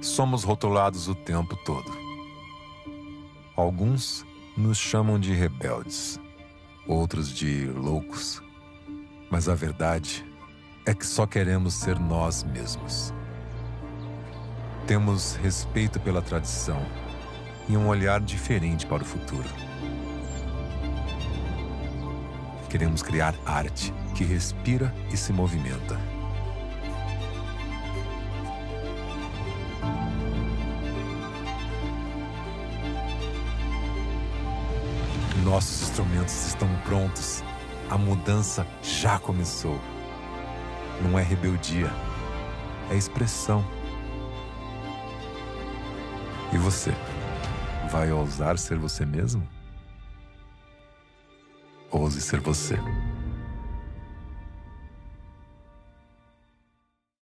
Somos rotulados o tempo todo. Alguns nos chamam de rebeldes, outros de loucos. Mas a verdade é que só queremos ser nós mesmos. Temos respeito pela tradição e um olhar diferente para o futuro. Queremos criar arte que respira e se movimenta. Nossos instrumentos estão prontos. A mudança já começou. Não é rebeldia, é expressão. E você? Vai ousar ser você mesmo? Ouse ser você.